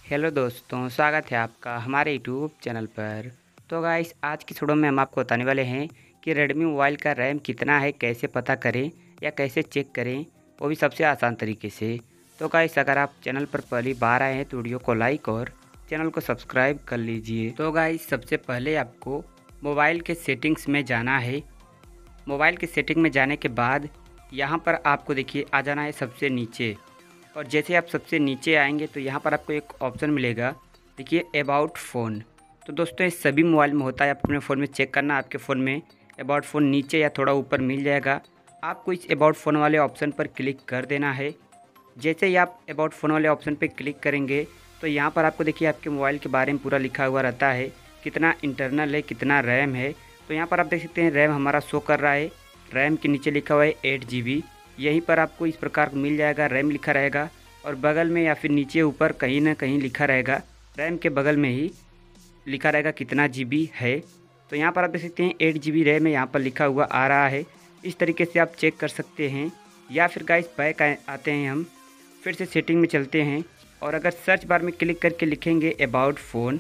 Hello दोस्तों, स्वागत है आपका हमारे यूट्यूब चैनल पर। तो गाइस, आज की वीडियो में हम आपको बताने वाले हैं कि रेडमी मोबाइल का रैम कितना है, कैसे पता करें या कैसे चेक करें, वो भी सबसे आसान तरीके से। तो गाइस, अगर आप चैनल पर पहली बार आए हैं तो वीडियो को लाइक और चैनल को सब्सक्राइब कर लीजिए। तो गाइस, सबसे पहले आपको मोबाइल के सेटिंग्स में जाना है। मोबाइल के सेटिंग में जाने के बाद यहाँ पर आपको देखिए आ जाना है सबसे नीचे। और जैसे आप सबसे नीचे आएंगे तो यहाँ पर आपको एक ऑप्शन मिलेगा, देखिए अबाउट फ़ोन। तो दोस्तों, ये सभी मोबाइल में होता है। आप अपने फ़ोन में चेक करना, आपके फ़ोन में अबाउट फ़ोन नीचे या थोड़ा ऊपर मिल जाएगा। आपको इस अबाउट फ़ोन वाले ऑप्शन पर क्लिक कर देना है। जैसे ही आप अबाउट फ़ोन वाले ऑप्शन पर क्लिक करेंगे तो यहाँ पर आपको देखिए आपके मोबाइल के बारे में पूरा लिखा हुआ रहता है, कितना इंटरनल है, कितना रैम है। तो यहाँ पर आप देख सकते हैं रैम हमारा शो कर रहा है। रैम के नीचे लिखा हुआ है 8 GB। यहीं पर आपको इस प्रकार मिल जाएगा, रैम लिखा रहेगा और बगल में या फिर नीचे ऊपर कहीं ना कहीं लिखा रहेगा, रैम के बगल में ही लिखा रहेगा कितना GB है। तो यहाँ पर आप देख सकते हैं 8 GB रैम है, यहाँ पर लिखा हुआ आ रहा है। इस तरीके से आप चेक कर सकते हैं। या फिर गाइस बैक आते हैं, हम फिर से सेटिंग में चलते हैं और अगर सर्च बार में क्लिक करके लिखेंगे अबाउट फ़ोन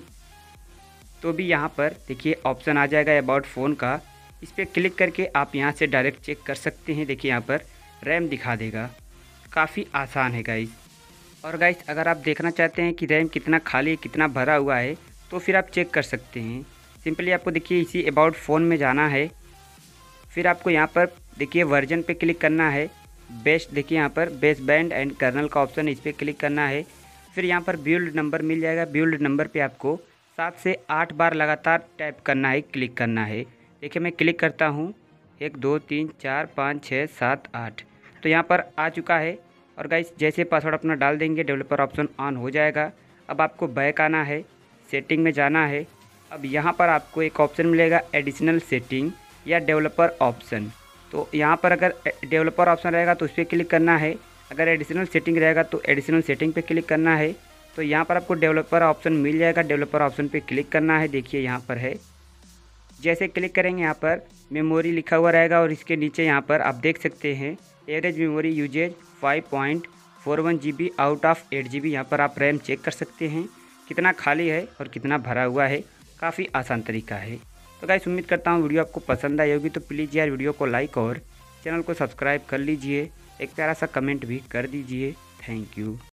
तो भी यहाँ पर देखिए ऑप्शन आ जाएगा अबाउट फ़ोन का। इस पर क्लिक करके आप यहाँ से डायरेक्ट चेक कर सकते हैं। देखिए यहाँ पर रैम दिखा देगा। काफ़ी आसान है गाइस। और गाइस, अगर आप देखना चाहते हैं कि रैम कितना खाली है, कितना भरा हुआ है, तो फिर आप चेक कर सकते हैं। सिंपली आपको देखिए इसी अबाउट फ़ोन में जाना है। फिर आपको यहाँ पर देखिए वर्जन पे क्लिक करना है। बेस्ट देखिए यहाँ पर बेस बैंड एंड कर्नल का ऑप्शन है, इस पर क्लिक करना है। फिर यहाँ पर बिल्ड नंबर मिल जाएगा। बिल्ड नंबर पे आपको 7 से 8 बार लगातार टाइप करना है, क्लिक करना है। देखिए मैं क्लिक करता हूँ, 1 2 3 4 5 6 7 8, तो यहाँ पर आ चुका है। और गाइस, जैसे पासवर्ड अपना डाल देंगे डेवलपर ऑप्शन ऑन हो जाएगा। अब आपको बैक आना है, सेटिंग में जाना है। अब यहाँ पर आपको एक ऑप्शन मिलेगा एडिशनल सेटिंग या डेवलपर ऑप्शन। तो यहाँ पर अगर डेवलपर ऑप्शन रहेगा तो उस पर क्लिक करना है, अगर एडिशनल सेटिंग रहेगा तो एडिशनल सेटिंग पे क्लिक करना है। तो यहाँ पर आपको डेवलपर ऑप्शन मिल जाएगा, डेवलपर ऑप्शन पे क्लिक करना है। देखिए यहाँ पर है, जैसे क्लिक करेंगे यहाँ पर मेमोरी लिखा हुआ रहेगा और इसके नीचे यहाँ पर आप देख सकते हैं average memory usage 5.41 GB out of 8 GB। यहाँ पर आप रैम चेक कर सकते हैं कितना खाली है और कितना भरा हुआ है। काफ़ी आसान तरीका है। तो गाइस, उम्मीद करता हूँ वीडियो आपको पसंद आई होगी। तो प्लीज़ यार वीडियो को लाइक और चैनल को सब्सक्राइब कर लीजिए। एक प्यारा सा कमेंट भी कर दीजिए। Thank you.